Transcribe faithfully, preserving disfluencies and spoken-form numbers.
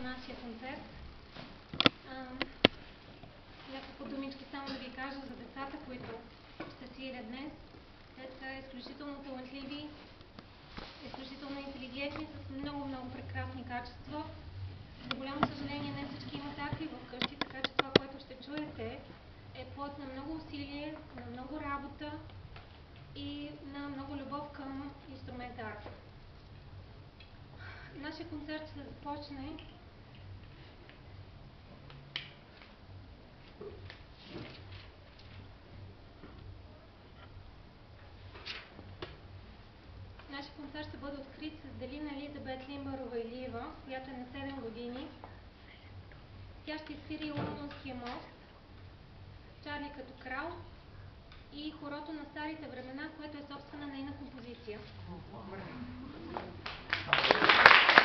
нашия концерт. Няколко думички само да ви кажа за децата, които ще свирят днес. Те са изключително талантливи, изключително интелигентни, с много-много прекрасни качества. За голямо съжаление, не всички имат арфи вкъщи, така че това, което ще чуете, е плод на много усилие, на много работа и на много любов към инструмента арфа. Нашия концерт ще започне Нашия концерт ще бъде открит с Делина Елизабет Лимбарова-Илиева, която е на седем години. Тя ще изсвири Лондонския мост, Чарли като крал и хорото на старите времена, което е собствена нейна композиция.